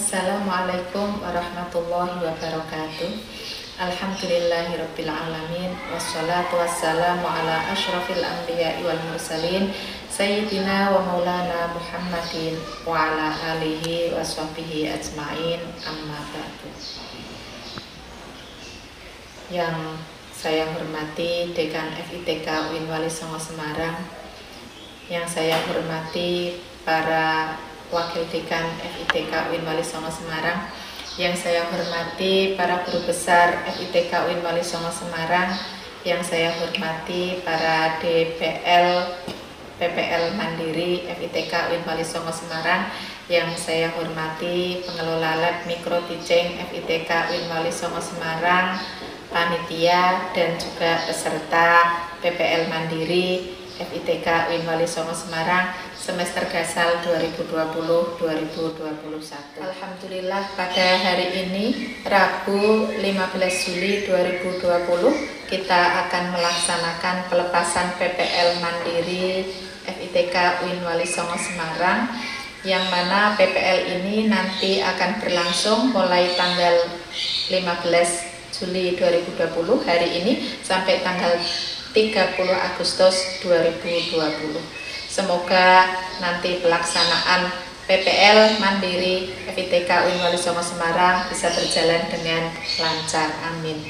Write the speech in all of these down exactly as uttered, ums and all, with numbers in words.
Assalamualaikum warahmatullahi wabarakatuh. Alhamdulillahirabbil alamin wassalatu wassalamu ala asyrafil anbiya'i wal mursalin sayyidina wa maulana Muhammadin wa ala alihi wa sahbihi ajmain, amma ba'du. Yang saya hormati Dekan F I T K U I N Wali Songo Semarang, yang saya hormati para Wakil Dekan F I T K U I N Wali Songo Semarang, yang saya hormati para guru besar F I T K U I N Wali Songo Semarang, yang saya hormati para D P L P P L Mandiri F I T K U I N Wali Songo Semarang, yang saya hormati pengelola lab mikro teaching F I T K U I N Wali Songo Semarang, panitia dan juga peserta P P L Mandiri F I T K U I N Wali Songo Semarang semester Gasal dua ribu dua puluh dua ribu dua puluh satu. Alhamdulillah pada hari ini Rabu lima belas Juli dua ribu dua puluh kita akan melaksanakan pelepasan P P L Mandiri F I T K U I N Wali Songo Semarang, yang mana P P L ini nanti akan berlangsung mulai tanggal lima belas Juli dua ribu dua puluh hari ini sampai tanggal tiga puluh Agustus dua ribu dua puluh. Semoga nanti pelaksanaan P P L Mandiri F I T K U I N Wali Songo Semarang bisa berjalan dengan lancar, amin.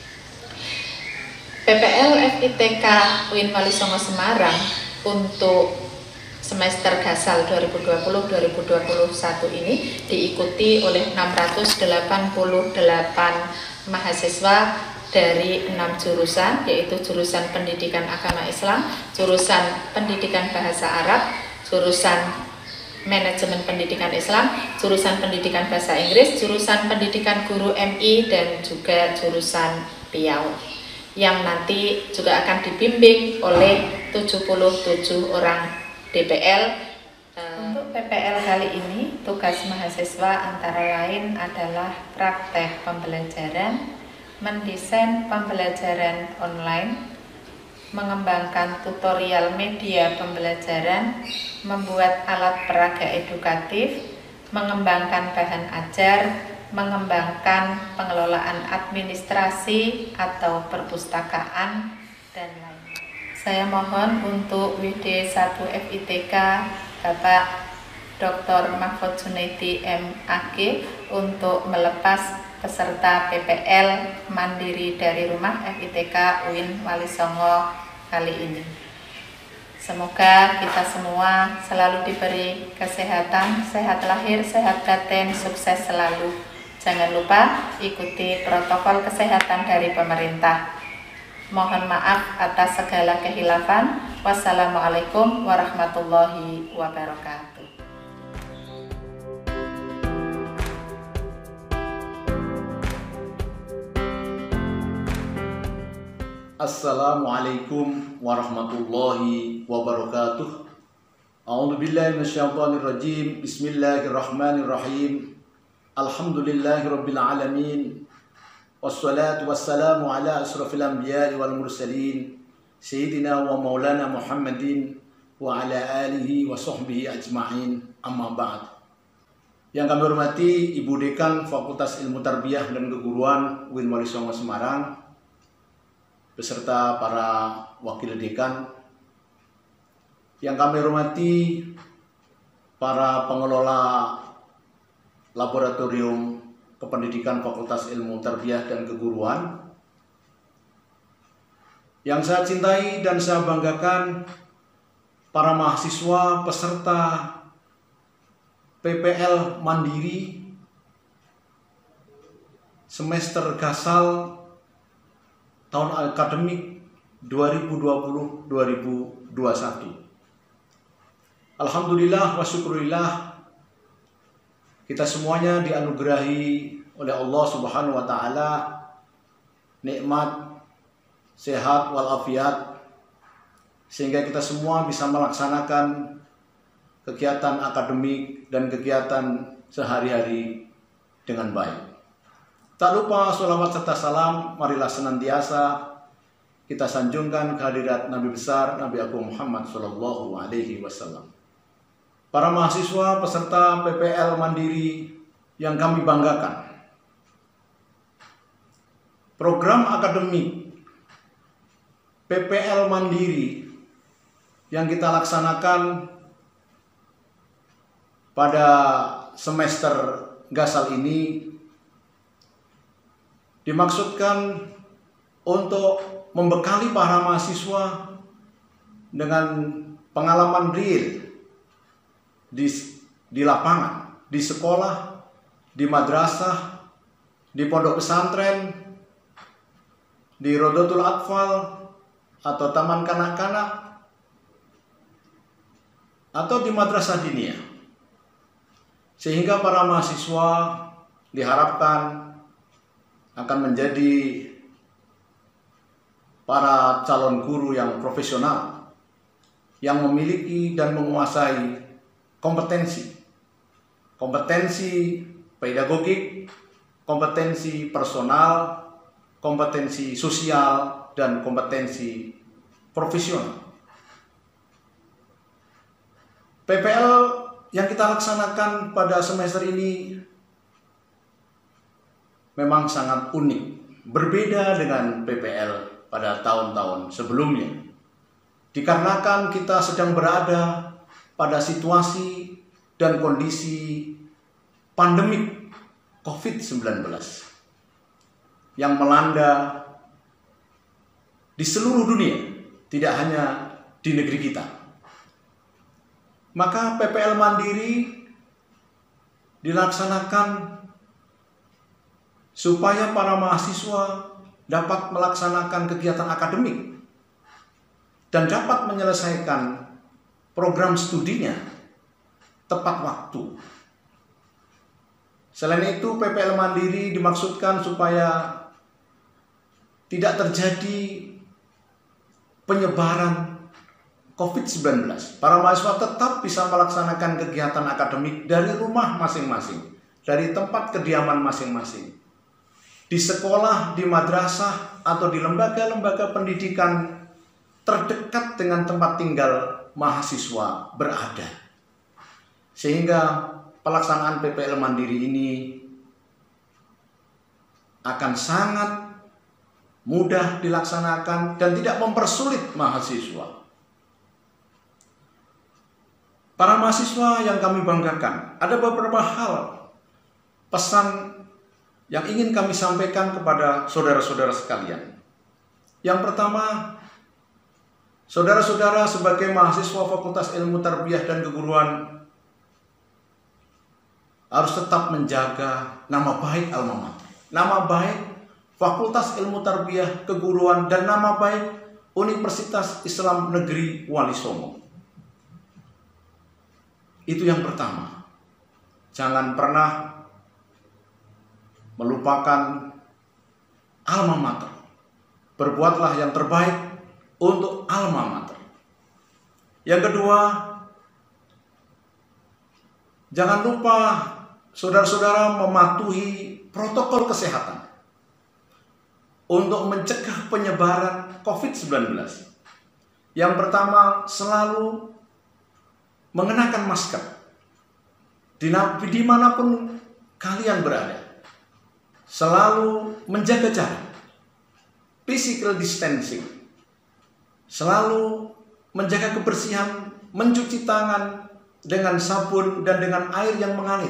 P P L F I T K U I N Wali Songo Semarang untuk semester Gasal dua ribu dua puluh dua ribu dua puluh satu ini diikuti oleh enam ratus delapan puluh delapan mahasiswa dari enam jurusan, yaitu jurusan Pendidikan Agama Islam, jurusan Pendidikan Bahasa Arab, jurusan Manajemen Pendidikan Islam, jurusan Pendidikan Bahasa Inggris, jurusan Pendidikan Guru M I, dan juga jurusan P I A U, yang nanti juga akan dibimbing oleh tujuh puluh tujuh orang D P L. Untuk P P L kali ini, tugas mahasiswa antara lain adalah praktek pembelajaran, mendesain pembelajaran online, mengembangkan tutorial media pembelajaran, membuat alat peraga edukatif, mengembangkan bahan ajar, mengembangkan pengelolaan administrasi atau perpustakaan, dan lain. Saya mohon untuk W D satu F I T K Bapak Doktor Mahfud Junaidi M A G untuk melepas peserta P P L Mandiri dari rumah F I T K U I N Wali Songo kali ini. Semoga kita semua selalu diberi kesehatan, sehat lahir, sehat batin, sukses selalu. Jangan lupa ikuti protokol kesehatan dari pemerintah. Mohon maaf atas segala kehilafan. Wassalamualaikum warahmatullahi wabarakatuh. Assalamualaikum warahmatullahi wabarakatuh. A'udzu billahi minasyaitonir rajim. Bismillahirrahmanirrahim. Alhamdulillahirabbil alamin. Wassalatu wassalamu ala asrofil anbiya'i wal mursalin sayyidina wa maulana Muhammadin wa ala alihi wa sahbihi ajma'in, amma ba'd. Yang kami hormati Ibu Dekan Fakultas Ilmu Tarbiyah dan Keguruan U I N Wali Songo Semarang, beserta para wakil dekan, yang kami hormati para pengelola laboratorium kependidikan Fakultas Ilmu Tarbiyah dan Keguruan, yang saya cintai dan saya banggakan, para mahasiswa peserta P P L Mandiri semester Gasal tahun akademik dua ribu dua puluh dua ribu dua puluh satu. Alhamdulillah wa syukurillah, kita semuanya dianugerahi oleh Allah Subhanahu wa taala nikmat sehat walafiat, sehingga kita semua bisa melaksanakan kegiatan akademik dan kegiatan sehari-hari dengan baik. Tak lupa sholawat serta salam marilah senantiasa kita sanjungkan kehadirat Nabi besar Nabi Agung Muhammad Shallallahu Alaihi Wasallam. Para mahasiswa peserta P P L Mandiri yang kami banggakan. Program akademik P P L Mandiri yang kita laksanakan pada semester Gasal ini dimaksudkan untuk membekali para mahasiswa dengan pengalaman real di, di lapangan, di sekolah, di madrasah, di pondok pesantren, di Rodotul Atfal atau taman kanak-kanak, atau di madrasah diniyah. Sehingga para mahasiswa diharapkan akan menjadi para calon guru yang profesional, yang memiliki dan menguasai kompetensi, kompetensi pedagogik, kompetensi personal, kompetensi sosial, dan kompetensi profesional. P P L yang kita laksanakan pada semester ini memang sangat unik, berbeda dengan P P L pada tahun-tahun sebelumnya. Dikarenakan kita sedang berada pada situasi dan kondisi pandemik COVID sembilan belas yang melanda di seluruh dunia, tidak hanya di negeri kita. Maka P P L Mandiri dilaksanakan supaya para mahasiswa dapat melaksanakan kegiatan akademik dan dapat menyelesaikan program studinya tepat waktu. Selain itu, P P L Mandiri dimaksudkan supaya tidak terjadi penyebaran COVID sembilan belas. Para mahasiswa tetap bisa melaksanakan kegiatan akademik dari rumah masing-masing, dari tempat kediaman masing-masing, di sekolah, di madrasah, atau di lembaga-lembaga pendidikan terdekat dengan tempat tinggal mahasiswa berada. Sehingga pelaksanaan P P L Mandiri ini akan sangat mudah dilaksanakan dan tidak mempersulit mahasiswa. Para mahasiswa yang kami banggakan, ada beberapa hal pesan yang ingin kami sampaikan kepada saudara-saudara sekalian. Yang pertama, saudara-saudara sebagai mahasiswa Fakultas Ilmu Tarbiyah dan Keguruan harus tetap menjaga nama baik alma mater, nama baik Fakultas Ilmu Tarbiyah Keguruan, dan nama baik Universitas Islam Negeri Wali Songo. Itu yang pertama. Jangan pernah melupakan alma mater. Berbuatlah yang terbaik untuk alma mater. Yang kedua, jangan lupa saudara-saudara mematuhi protokol kesehatan untuk mencegah penyebaran COVID sembilan belas. Yang pertama, selalu mengenakan masker dimanapun kalian berada. Selalu menjaga jarak, physical distancing, selalu menjaga kebersihan, mencuci tangan dengan sabun dan dengan air yang mengalir.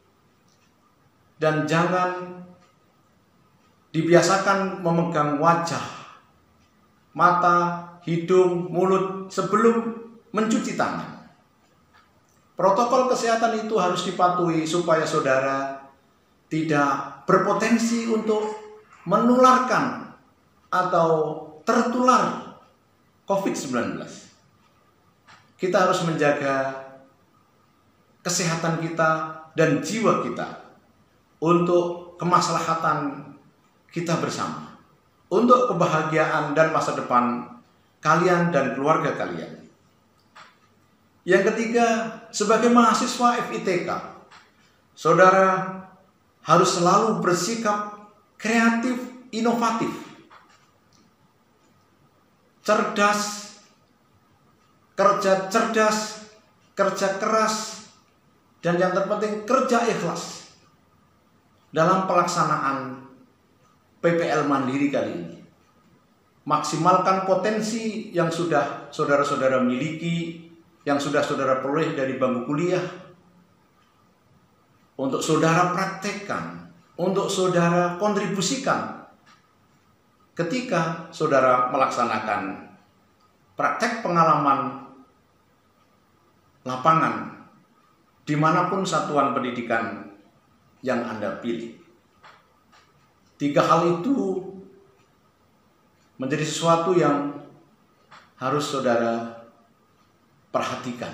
Dan jangan dibiasakan memegang wajah, mata, hidung, mulut sebelum mencuci tangan. Protokol kesehatan itu harus dipatuhi supaya saudara tidak berpotensi untuk menularkan atau tertular COVID sembilan belas. Kita harus menjaga kesehatan kita dan jiwa kita untuk kemaslahatan kita bersama, untuk kebahagiaan dan masa depan kalian dan keluarga kalian. Yang ketiga, sebagai mahasiswa F I T K, saudara harus selalu bersikap kreatif, inovatif, cerdas, kerja cerdas, kerja keras, dan yang terpenting kerja ikhlas. dalam pelaksanaan P P L Mandiri kali ini. Maksimalkan potensi yang sudah saudara-saudara miliki, yang sudah saudara peroleh dari bangku kuliah, untuk saudara praktekkan, untuk saudara kontribusikan ketika saudara melaksanakan praktek pengalaman lapangan dimanapun satuan pendidikan yang Anda pilih. Tiga hal itu menjadi sesuatu yang harus saudara perhatikan.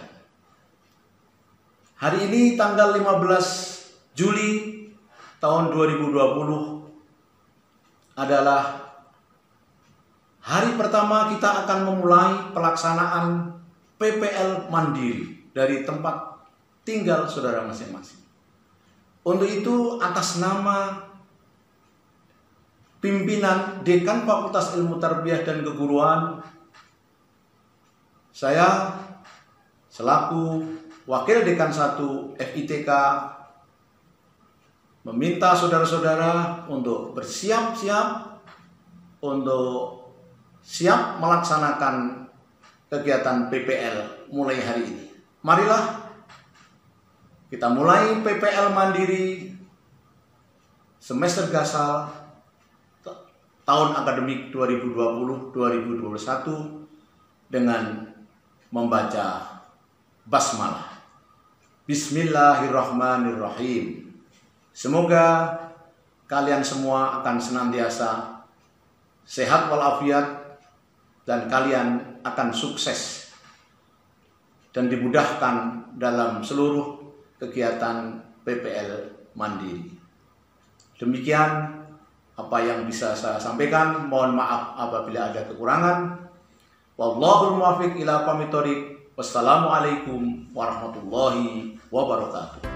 Hari ini tanggal lima belas Juli tahun dua ribu dua puluh adalah hari pertama kita akan memulai pelaksanaan P P L Mandiri dari tempat tinggal saudara masing-masing. Untuk itu, atas nama pimpinan Dekan Fakultas Ilmu Tarbiyah dan Keguruan, saya selaku Wakil Dekan satu F I T K meminta saudara-saudara untuk bersiap-siap untuk siap melaksanakan kegiatan P P L mulai hari ini. Marilah kita mulai P P L Mandiri semester gasal tahun akademik dua ribu dua puluh dua ribu dua puluh satu dengan membaca basmalah. Bismillahirrahmanirrahim. Semoga kalian semua akan senantiasa sehat walafiat dan kalian akan sukses dan dimudahkan dalam seluruh kegiatan P P L Mandiri. Demikian apa yang bisa saya sampaikan. Mohon maaf apabila ada kekurangan. Wallahul muwaffiq ila aqwamit thoriq. Wassalamualaikum warahmatullahi wabarakatuh.